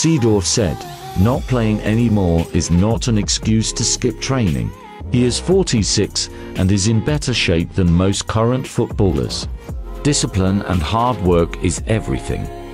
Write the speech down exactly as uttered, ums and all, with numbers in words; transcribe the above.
Sedorf said, "Not playing anymore is not an excuse to skip training." He is forty-six and is in better shape than most current footballers. Discipline and hard work is everything.